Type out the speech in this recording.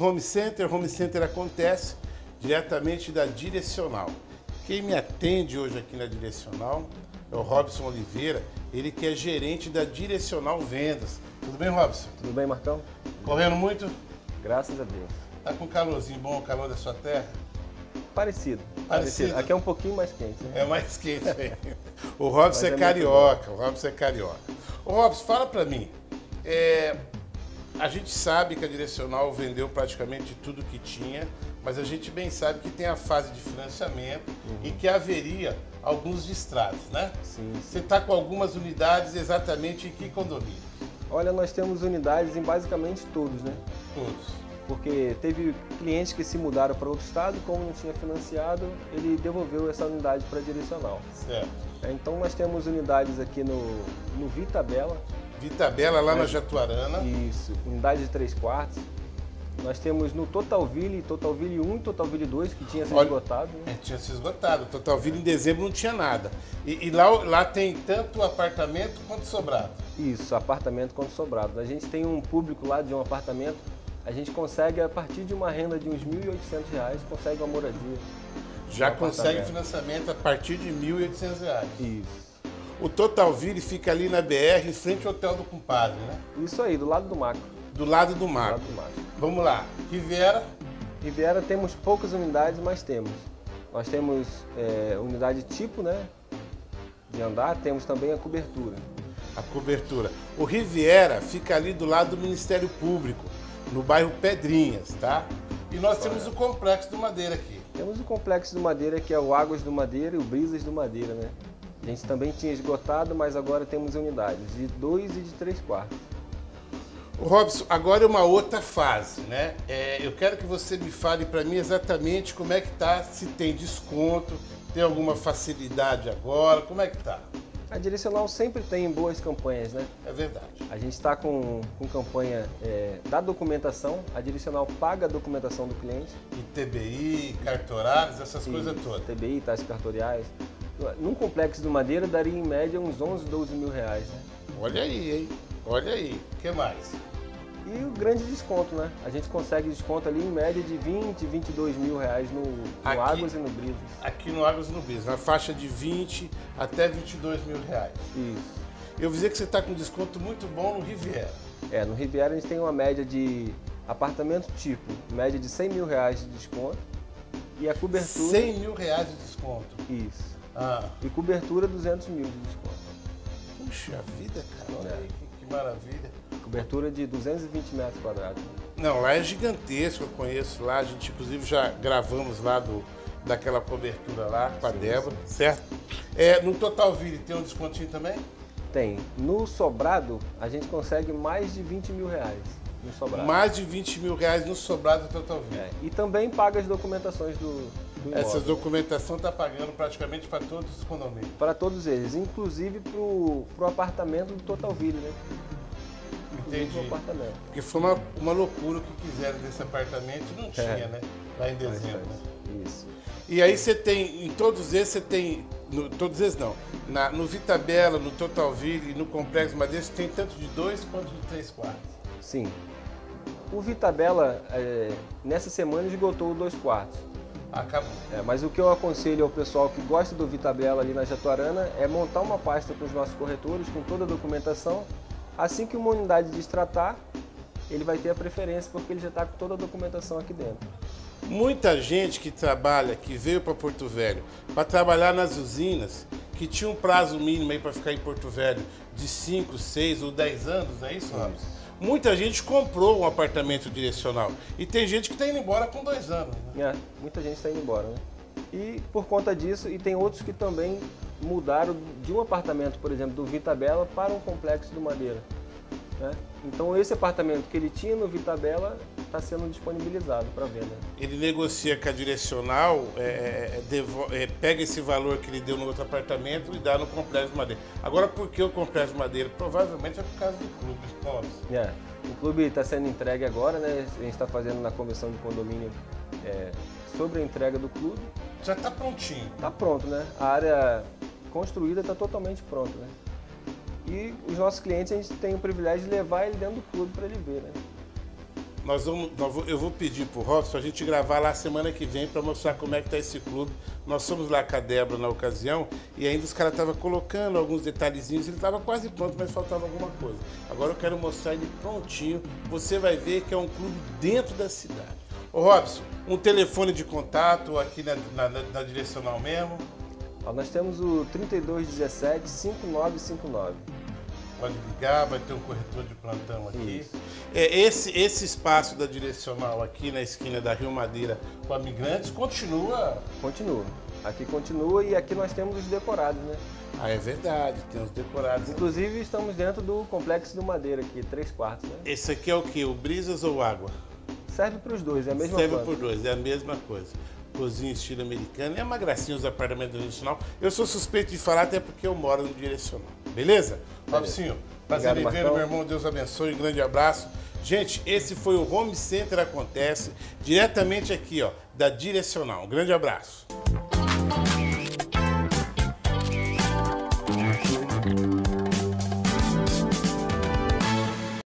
Home Center acontece diretamente da Direcional. Quem me atende hoje aqui na Direcional é o Robson Oliveira, ele que é gerente da Direcional Vendas. Tudo bem, Robson? Tudo bem, Marcão? Correndo muito? Graças a Deus. Tá com calorzinho bom, o calor da sua terra? Parecido. Aqui é um pouquinho mais quente, né? É mais quente aí. O Robson é carioca, o Robson é carioca. Ô Robson, fala pra mim, a gente sabe que a Direcional vendeu praticamente tudo que tinha, mas a gente bem sabe que tem a fase de financiamento e que haveria alguns distratos, né? Sim. Você está com algumas unidades exatamente em que condomínio? Olha, nós temos unidades em basicamente todos, né? Todos. Porque teve clientes que se mudaram para outro estado, como não tinha financiado, ele devolveu essa unidade para a Direcional. Certo. Então nós temos unidades aqui no Vitabella. Vitabella, lá na Jatuarana. Isso, unidade de 3 quartos. Nós temos no Totalville 1 e Totalville 2, que tinha sido esgotado. Né? Tinha sido esgotado. Totalville em dezembro não tinha nada. E lá tem tanto apartamento quanto sobrado. Isso, apartamento quanto sobrado. A gente tem um público lá de um apartamento, a gente consegue, a partir de uma renda de uns R$ 1.800, consegue uma moradia. Já consegue financiamento a partir de R$ 1.800. Isso. O Totalville fica ali na BR, em frente ao Hotel do Compadre, né? Isso aí, do lado do Macro. Do lado do Macro. Vamos lá. Riviera? Riviera temos poucas unidades, mas temos. Nós temos unidade tipo, né? De andar, temos também a cobertura. A cobertura. O Riviera fica ali do lado do Ministério Público, no bairro Pedrinhas, tá? E nós temos o Complexo do Madeira aqui. Temos o Complexo do Madeira, que é o Águas do Madeira e o Brisas do Madeira, né? A gente também tinha esgotado, mas agora temos unidades de 2 e de 3 quartos. Robson, agora é uma outra fase, né? Eu quero que você me fale para mim exatamente como é que tá, se tem desconto, tem alguma facilidade agora, como é que tá? A Direcional sempre tem boas campanhas, né? É verdade. A gente está com campanha da documentação, a Direcional paga a documentação do cliente. ITBI, cartorários, essas coisas todas. ITBI, taxas cartoriais. Num Complexo do Madeira daria em média uns 11, 12 mil reais, né? Olha aí, hein? Olha aí. O que mais? E o grande desconto, né? A gente consegue desconto ali em média de 20, 22 mil reais no Águas e no Brisas. Aqui no Águas e no Brisas, na faixa de 20 até 22 mil reais. Isso. Eu vi que você está com um desconto muito bom no Riviera. No Riviera a gente tem uma média de apartamento tipo, média de 100 mil reais de desconto. E a cobertura... 100 mil reais de desconto? Isso. Ah. E cobertura 200 mil de desconto. Puxa vida, cara, olha aí que maravilha. Cobertura de 220 metros quadrados. Não, lá é gigantesco, eu conheço lá, a gente inclusive já gravamos lá daquela cobertura lá com a Débora, certo? No Totalville tem um descontinho também? Tem. No sobrado, a gente consegue mais de 20 mil reais no sobrado. Mais de 20 mil reais no sobrado do Totalville. E também paga as documentações do imóvel. Essa documentação está pagando praticamente para todos os condomínios? Para todos eles, inclusive para o apartamento do Totalville, né? Entendi. Apartamento. Porque foi uma loucura o que quiseram desse apartamento e não tinha, né? Lá em dezembro. Né? Isso. E aí você tem, em todos esses você tem, todos esses não, no Vitabella, no Totalville e no Complexo Madeira, você tem tanto de 2 quanto de 3 quartos. Sim. O Vitabella, nessa semana, esgotou o 2 quartos. Acabou. Mas o que eu aconselho ao pessoal que gosta do Vitabella ali na Jatuarana é montar uma pasta com os nossos corretores, com toda a documentação. Assim que uma unidade destratar, ele vai ter a preferência porque ele já está com toda a documentação aqui dentro. Muita gente que trabalha, que veio para Porto Velho, para trabalhar nas usinas, que tinha um prazo mínimo aí para ficar em Porto Velho de 5, 6 ou 10 anos, não é isso, Robson? Muita gente comprou um apartamento direcional e tem gente que está indo embora com 2 anos. Né? Muita gente está indo embora, né? E por conta disso, e tem outros que também mudaram de um apartamento, por exemplo, do Vitabella para um Complexo do Madeira. Né? Então esse apartamento que ele tinha no Vitabella está sendo disponibilizado para venda. Ele negocia com a Direcional, pega esse valor que ele deu no outro apartamento e dá no Complexo do Madeira. Agora, por que o Complexo do Madeira? Provavelmente é por causa do clube. O clube está sendo entregue agora, né? A gente está fazendo na convenção de condomínio sobre a entrega do clube. Já está prontinho? Está pronto, né? A área construída está totalmente pronta, né? E os nossos clientes, a gente tem o privilégio de levar ele dentro do clube para ele ver, né? Eu vou pedir pro Robson pra gente gravar lá semana que vem para mostrar como é que tá esse clube. Nós fomos lá com a Débora na ocasião e ainda os caras estavam colocando alguns detalhezinhos, ele estava quase pronto, mas faltava alguma coisa. Agora eu quero mostrar ele prontinho, você vai ver que é um clube dentro da cidade. Ô Robson, um telefone de contato aqui na direcional mesmo? Nós temos o 3217-5959. Pode ligar, vai ter um corretor de plantão aqui. Esse espaço da direcional aqui na esquina da Rio Madeira com a Migrantes continua? Continua. Aqui continua e aqui nós temos os decorados, né? Ah, é verdade, tem os decorados. Inclusive estamos dentro do Complexo do Madeira aqui, 3/4, né? Esse aqui é o quê? O Brisas ou Água? Serve para os dois, é a mesma coisa. coisa. Serve por dois, é a mesma coisa. Cozinha estilo americano, é uma gracinha os apartamentos direcional. Eu sou suspeito de falar até porque eu moro no direcional. Beleza? Robsinho, prazer em ver, meu irmão. Deus abençoe, um grande abraço. Gente, esse foi o Home Center Acontece, diretamente aqui, ó, da Direcional. Um grande abraço.